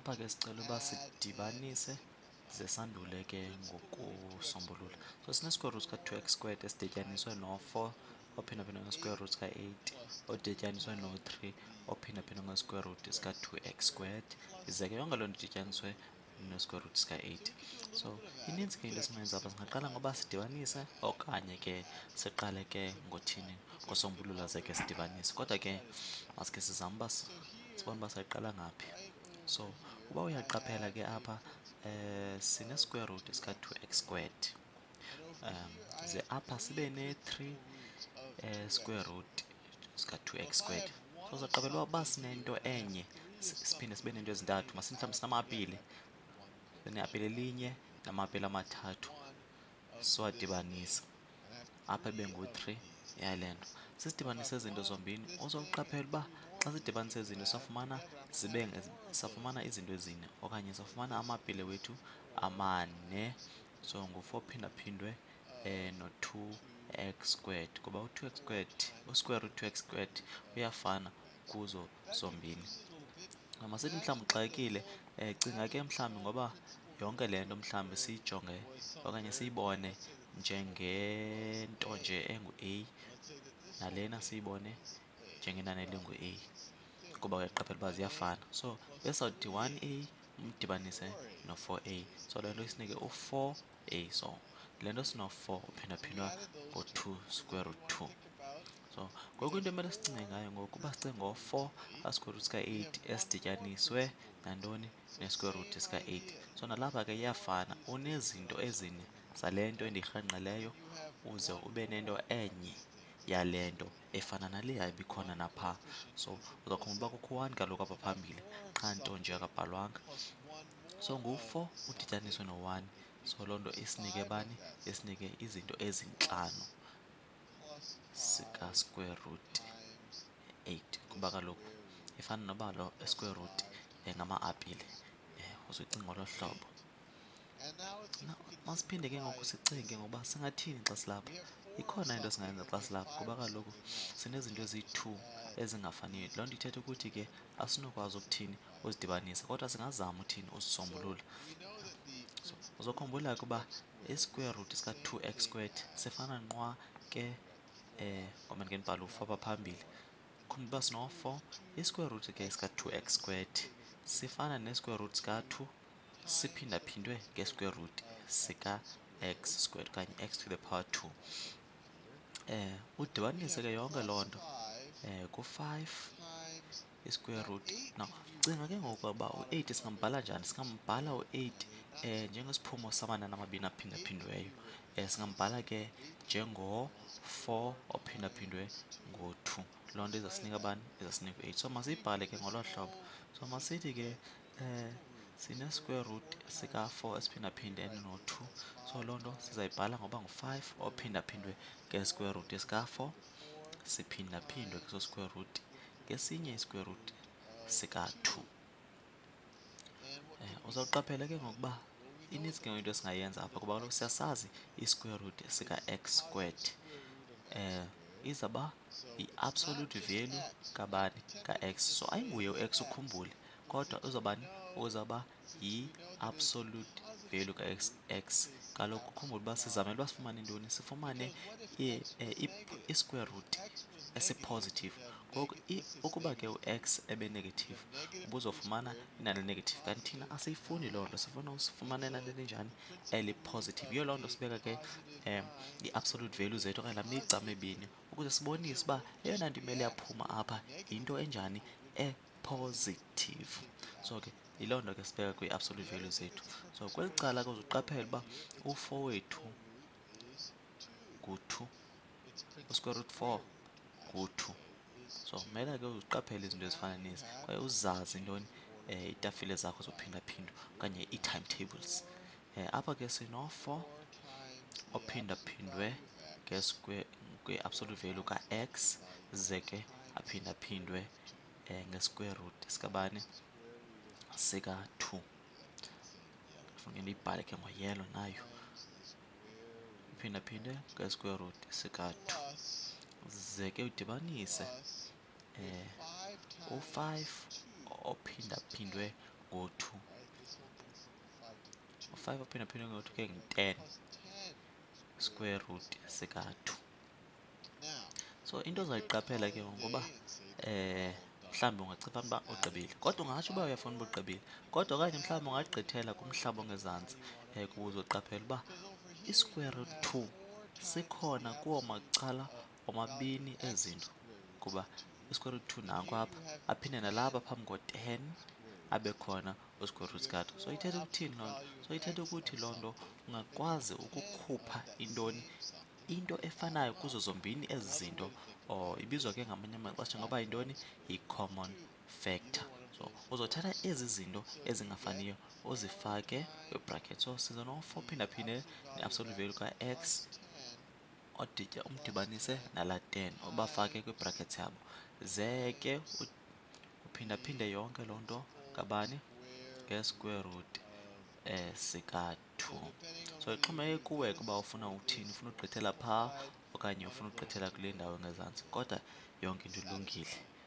Apha ke sicela uba sidibanise ze sandule ke ngokusombulula. So sine-square root ka-2x squared esidityaniswe no-4 ophindaphindwe nge-square root ka-8 odityaniswe no-3 ophindaphindwe nge-square root sika-2x squared, ize ke yonke loo nto idityaniswe ne-square root sika-8. So ininzi ke into esingayenza apha, singaqala ngoba sidibanise okanye ke siqale ke ngothini, ngosombulula ze ke sidibanise. Kodwa ke masikhe sizame uba sibone uba sayiqala ngaphi. So uba uyaqaphela ke apha sine-square root sika-2x squared, ze apha sibe ne-3 square root sika-2x squared. So uzaqaphela uba sinento enye siphinde sibe nento ezintathu, mhlawumbi sinama-apile, sine-apile elinye nama-apile amathathu, siwadibanise apha ibe ngu-3 yale nto. Sisidibanise izinto zombini uzawuqaphela uba xa sidibanise izinto safumana izinto ezine okanye safumana amapile wethu amane. So ngu-4 phindaphindwe no-2x squared, ngoba u-2x squared, u-square root 2x squared uyafana kuzo zombini. Masithi mhlawumbi uxakekile, cinga ke mhlawumbi ngoba yonke le nto mhlawumbi siyijonge okanye siyibone njengento nje engu-a, nalena siyibone njengenani elingu-a, kuba uyaqaphela uba ziyafana. So besawuthi 1a umdibanise no-4a, so le nto isinike u-4a. So le nto sino-4 uphindaphindwa ngo-2 square root 2. So ngoku into emele sicinge ngayo ngoku uba sicinge ngo-4 ka-square root sika-8 esidityaniswe nantoni, ne-square root sika-8. So nalapha ke iyafana, unezinto ezine zale nto endiyirhengqileyo uze ube nento enye yale nto efana naleya ibikhona napha. So uzawukhumbula uba kukho u-1 kaloku apha phambili, qha nto nje akabhalwanga. So ngu-4 udityaniswe no-1, so loo nto isinike bani? Isinike izinto ezintlanu sika-square root 8, kuba kaloku ifana noba lo square root ngama-apile, uzuyicinga ngolo hlobo. Masiphinde ke ngoku sicinge ngoba singathini xa silapha. Ikhona into esingayenza xa silapha kuba kaloku sinezinto ezi-2 ezingafaniyo. Loo nto ithetha ukuthi ke asinokwazi ukuthini, uzidibanisa, kodwa singazama uthini, uzisombulula. So uzokhumbula ke uba i-square root sika-2x squared sifana nqwa ke ngoba ndike ndibhale u-4 apha phambili. Khumbula uba sino-4, i-square root ke sika-2x squared sifana ne-square root sika-2 siphindaphindwe nge-square root sika-x squared okanye x to the power 2. Udibanise ke yonke loo nto ku-5 i-square root. Now cinga ke ngoku uba u-8 singambhala njani? Singambhala u-8 njengesiphumo samanani amabini aphindaphindweyo. Singambhala ke njengo-4 ophindaphindwe ngo-2. Loo nto izasinika bani? Izasinika u-8. So masiyibhale ke ngolo hlobo. So masithi ke sine-square root sika-4 esiphindaphinde no-2. So loo nto sizayibhala ngoba ngu-5 ophindaphindwe nge-square root sika-4 siphindaphindwe kuso square root ngesinye i-square root sika-2. Uzawuqaphela ke ngokuba inintsi ke into esingayenza apha kuba kaloku siyasazi i-square root sika-x squared izawuba yi-absolute value kabani? Ka-x. So ayinguye u-x, ukhumbule, kodwa uzawubani? Uzawuba yi-absolute value ka-x. Kaloku ukhumbule uba sizamele uba sifumane intoni? Sifumane i-square root esi-positive. Ngoku ukuba ke u-x ebe-negative ubuzofumana inani eli-negative, kanti thina asiyifuni loo nto, sifuna usifumana inani elinjani? Eli-positive. Yiyo loo nto sibeka ke i-absolute value zethu okanye laa migca mibini ukuze sibonise uba eyona nto imele yaphuma apha yinto enjani? E-positive. So ke yiloo nto ke sibeka kwi-absolute value zethu. So kweli cala ke uzuqaphela uba u-4 wethu ngu-2, u-square root 4 ngu-2. So kumele ke uziqaphele izinto ezifana nezi kwaye uzazi intoni, iitafile zakho zophindaphindwa okanye ii-timetables. Apha ke sino-4 ophindaphindwe nge-absolute value ka-x ze ke aphindaphindwe nge-square root sikabani? Sika-2. Funeke ndiyibhale ke ngo-yellow nayo. Uphindaphinde nge-square root sika-2 ze ke udibanise u-5 ophindaphindwe ngo-2. u-5 uphindaphindwe ngo-2 ke ngu-10 square root sika-2. So into ozayiqaphela ke ngokuba mhlawumbi ungacipha uba ugqibile, kodwa ungatsho uba uyafuna uba ugqibile, kodwa okanye mhlawumbi ungagqithela kumhlaba ongezantsi kuba uzoqaphela uba i-square root 2 sikhona kuwo macala omabini ezinto, kuba i-square root 2 nanko apha, aphinde nalapha phambi ko-10 abe khona u-square root sika-2. So ithetha ukuthini loo nto? So ithetha ukuthi loo nto ungakwazi ukukhupha into efanayo kuzo zombini ezi zinto, or ibizwa ke ngamanye amaxesha ngoba yintoni, yi-common factor. So uzothatha ezi zinto ezingafaniyo uzifake kwi-bracket. So siza no-4 phindaphinde ne-absolute value ka-x umdibanise nala 10 ubafake kwi-brackets yabo, ze ke uphindaphinde yonke loo nto kabani, nge-square root sika-2. So ixhomeke kuwe ukuba ufuna uthini, ufuna ugqithela phaa okanye ufuna ugqithela kule ndawo engezantsi, kodwa yonke into ilungile.